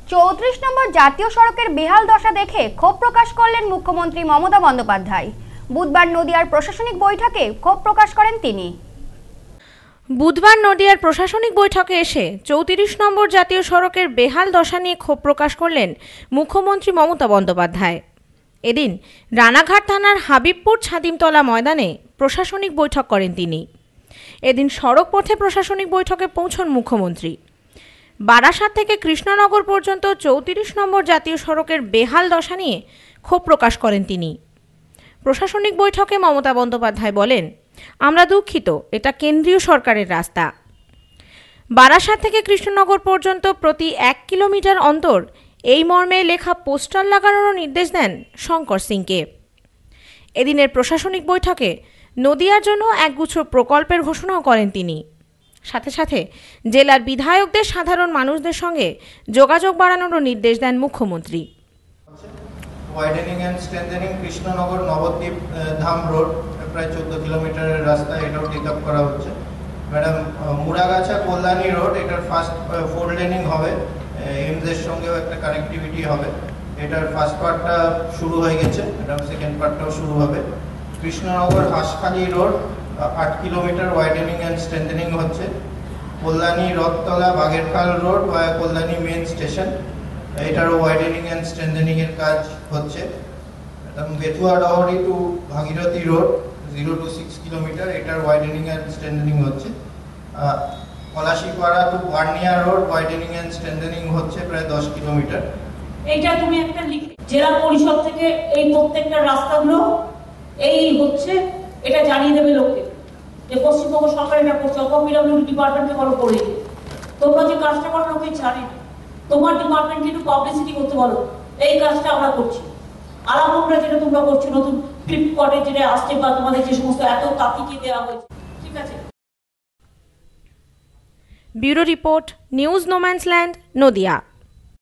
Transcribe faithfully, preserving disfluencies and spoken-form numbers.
চৌত্রিশ নম্বর জাতীয় সড়কের বেহাল দশা দেখে ক্ষোভ প্রকাশ করলেন মুখ্যমন্ত্রী মমতা বন্দ্যোপাধ্যায়। বুধবার নদিয়ার প্রশাসনিক বৈঠকে ক্ষোভ প্রকাশ করেন তিনি। বুধবার নদিয়ার প্রশাসনিক বৈঠকে এসে চৌত্রিশ নম্বর জাতীয় সড়কের বেহাল দশা নিয়ে ক্ষোভ প্রকাশ করলেন মুখ্যমন্ত্রী মমতা বন্দ্যোপাধ্যায়। এদিন রানাঘাট থানার হাবিবপুর ছাদিমতলা ময়দানে প্রশাসনিক বৈঠক করেন তিনি। এদিন সড়ক পথে প্রশাসনিক বৈঠকে পৌঁছন মুখ্যমন্ত্রী। বারাসাত থেকে কৃষ্ণনগর পর্যন্ত চৌত্রিশ নম্বর জাতীয় সড়কের বেহাল দশা নিয়ে ক্ষোভ প্রকাশ করেন তিনি। প্রশাসনিক বৈঠকে মমতা বন্দ্যোপাধ্যায় বলেন, আমরা দুঃখিত, এটা কেন্দ্রীয় সরকারের রাস্তা। বারাসাত থেকে কৃষ্ণনগর পর্যন্ত প্রতি এক কিলোমিটার অন্তর এই মর্মে লেখা পোস্টার লাগানোর নির্দেশ দেন শঙ্কর সিংকে। এদিনের প্রশাসনিক বৈঠকে নদিয়ার জন্য একগুচ্ছ প্রকল্পের ঘোষণাও করেন তিনি। সাথে সাথে জেলার বিধায়কদের সাধারণ মানুষদের সঙ্গে যোগাযোগ বাড়ানোরও নির্দেশ দেন মুখ্যমন্ত্রী। Widening and strengthening Krishnanagar Nabadwip Dham road প্রায় চোদ্দ কিলোমিটারের রাস্তা, এটাও টেক আপ করা হচ্ছে। ম্যাডাম, মুড়াগাছা কল্যাণী রোড, এটার ফার্স্ট ফোর লেনিং হবে, এমসের সঙ্গেও একটা কানেক্টিভিটি হবে। এটার ফার্স্ট পার্টটা শুরু হয়ে গেছে, ম্যাডাম সেকেন্ড পার্টটাও শুরু হবে। কৃষ্ণনগর হাঁসখালি রোড আট কিলোমিটার ওয়াইডেনিং অ্যান্ড স্ট্রেংথেনিং হচ্ছে। কল্যাণী রথতলা বাগেরখাল রোড বা কল্যাণী মেন স্টেশন, এটারও ওয়াইডেনিং অ্যান্ড স্ট্রেংথেনিং এর কাজ হচ্ছে। Bethua Dahari to Bhagirathi road zero to six kilometre, এটার ওয়াইডেনিং অ্যান্ড স্ট্রেংথেনিং হচ্ছে। Palashipara to Barnia road widening and strengthening হচ্ছে প্রায় দশ কিলোমিটার। এইটা তুমি একটা জেলা পরিষদ থেকে এই প্রত্যেকটা রাস্তাগুলো এই হচ্ছে, এটা জানিয়ে দেবে লোককে যে পশ্চিমবঙ্গ সরকার এটা করছে। অপিডব্লিউডি ডিপার্টমেন্টকে বলো করে, তোমরা যে কাজটা করো লোকে জানে, তোমার ডিপার্টমেন্টকে একটু পাবলিসিটি করতে বলো এই কাজটা আমরা করছি। আলামরা যেটা তোমরা করছো, নতুন ফ্লিপকার্টে যেটা আসছে বা তোমাদের যে সমস্ত এত তাকিয়ে দেওয়া হয়েছে, ঠিক আছে। Bureau report, news no man's land, Nadia.